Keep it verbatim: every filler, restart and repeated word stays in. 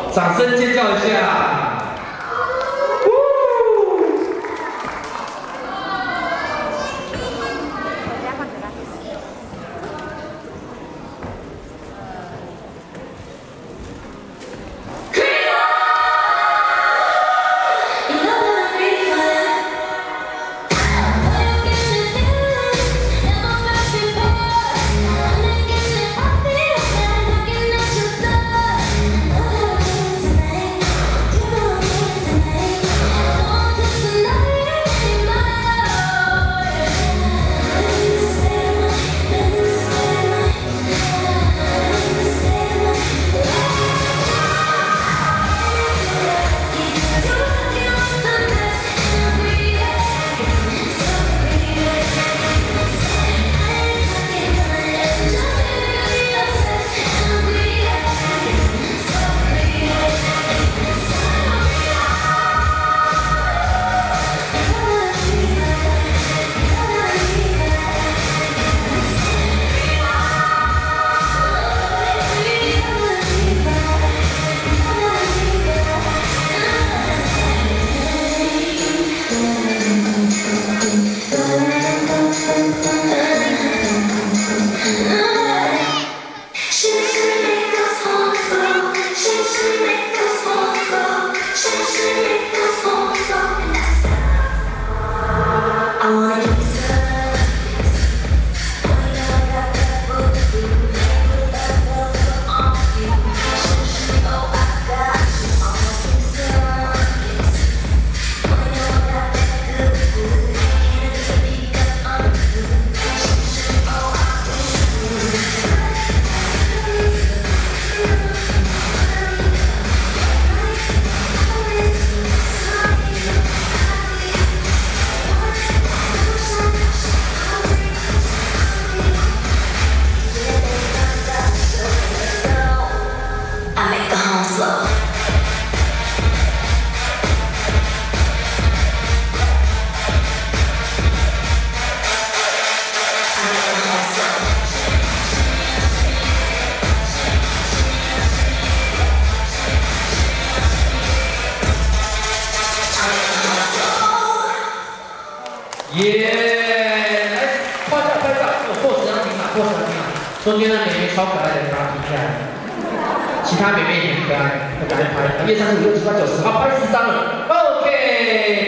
掌声尖叫一下！ 耶！来，拍照拍照，有 pose 让你拿 pose 让你拿。中间那妹妹超可爱的，把它停下来。其他妹妹也很可爱，要赶快拍。一、二、三、四、五、六、七、八、九、十，好，拍十张了。OK。